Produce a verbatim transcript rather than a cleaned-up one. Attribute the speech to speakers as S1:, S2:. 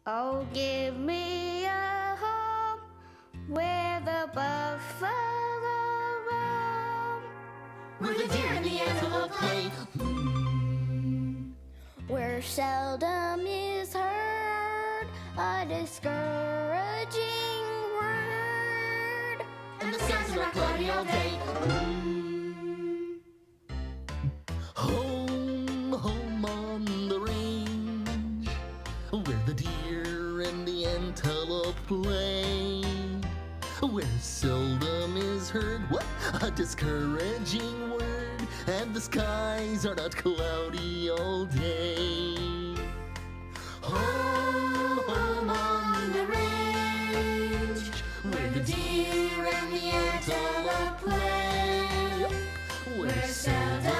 S1: Oh, give me a home where the buffalo roam,
S2: where the deer and the antelope play,
S1: where seldom is heard a discouraging word,
S2: and the skies are not cloudy all day. Home, home on the range, where the deer and the antelope play, where seldom is heard what? A discouraging word, and the skies are not cloudy all day. Home, home on the range, where the deer and the antelope play, where seldom